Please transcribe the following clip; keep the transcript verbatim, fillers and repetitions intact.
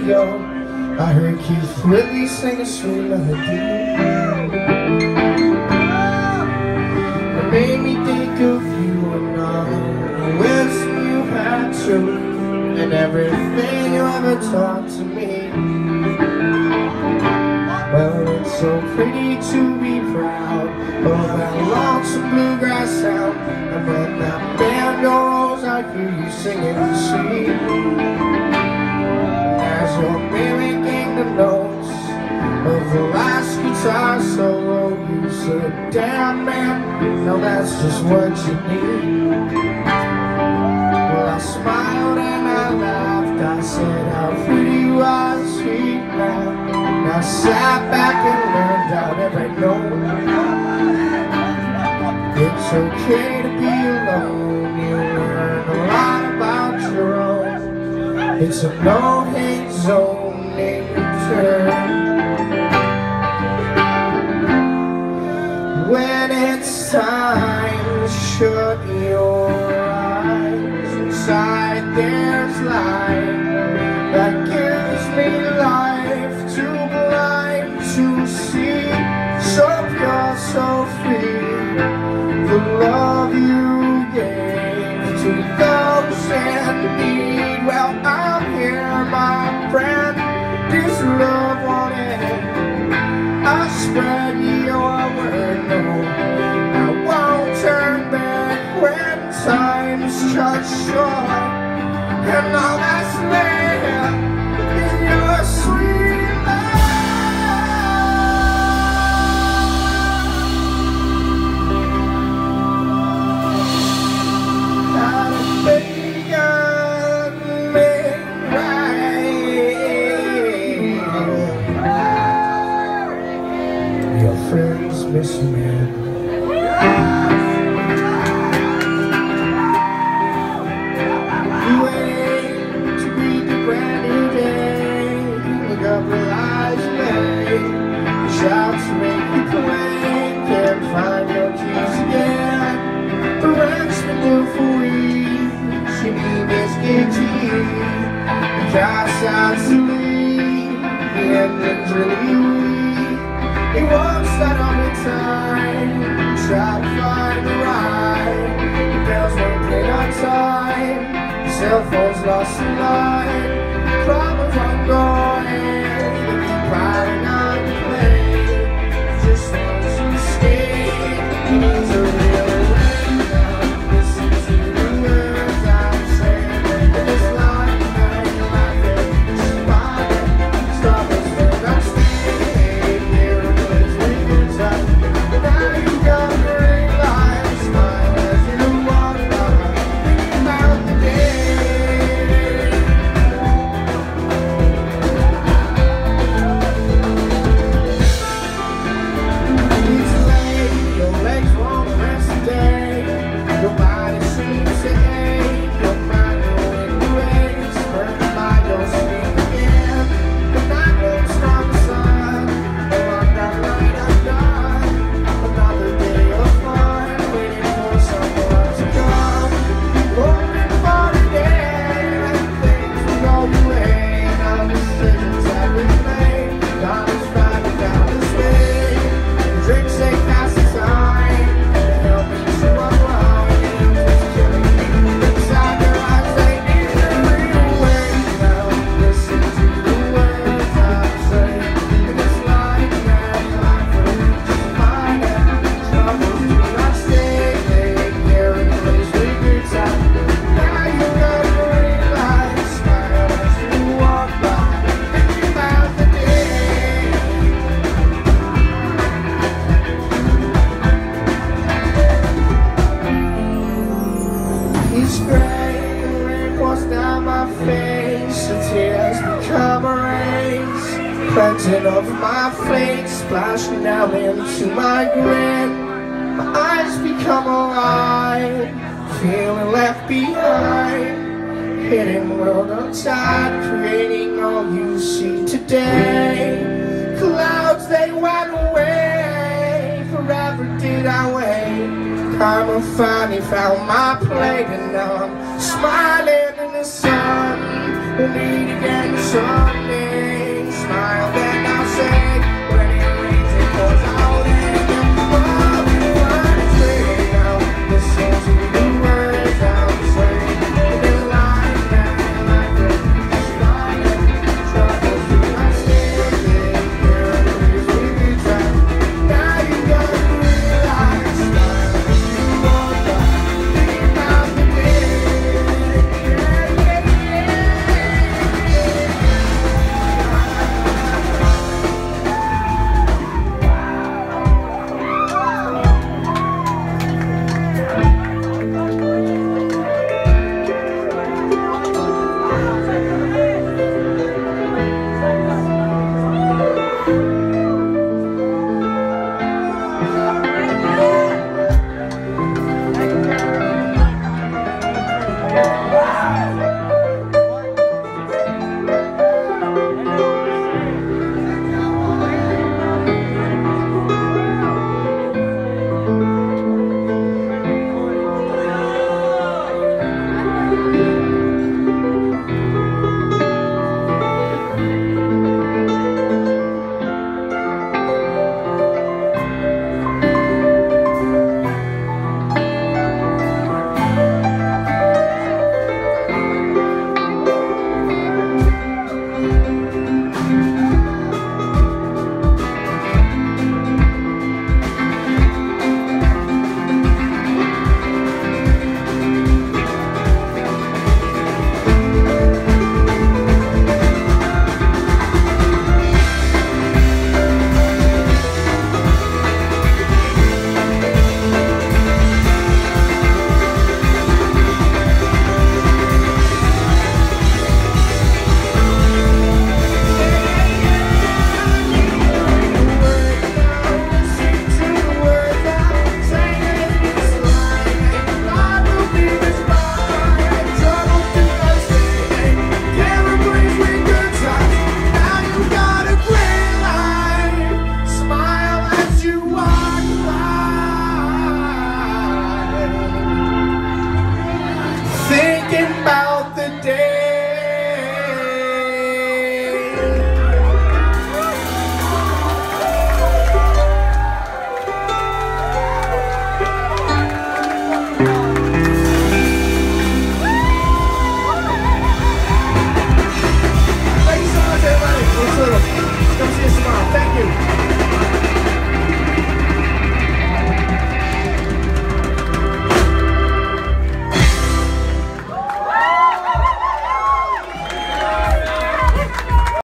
ago, I heard Keith Whitley sing a sweet melody. It made me think of you and all the wisdom you had too, and everything you ever taught to me. Well, it's so pretty to be proud of that lonesome bluegrass sound, and when that band goes, I hear you singing to see. As you're mimicking the notes of the last guitar solo, you said, "Damn man, no, that's just what you need." Well, I smiled and I laughed. I said how pretty was sweet man. I sat back and learned out every note. It's okay to be alone. You learn a lot about your own. It's a no-hate zone in return. When it's time to shut your eyes, inside there's light that gives me life, too blind to see, so pure, so free. The love you gave to those in need. Well, I'm here, my friend, this love won't end. I spread your word, no, I won't turn back when time's cut short, and all that's left is your sweet love. How to make me right. Your friends miss you, man. Shouts make you quake, can't find your keys again. The rent's been due for weeks, you need this guilty. The car's out to leave, the engine's really weak. It won't start on the time, try to find the ride. The bells won't play on time, the cell phone's lost the line. Problems aren't going, they keep piling on the plane. Just want to stay, needs a real way now. Listen to the words I'm saying. In this life, now you're laughing, smiling. Stop us when I'm staying here, a place with good time. Now you got a great life, smile as you walk by, thinking about the day. Planting of my flakes splashing down into my grin. My eyes become alive, feeling left behind. Hitting the world on tide, creating all you see today. Clouds, they went away, forever did I wait. Karma finally found my plate, and now I'm smiling in the sun. We'll meet again. Someday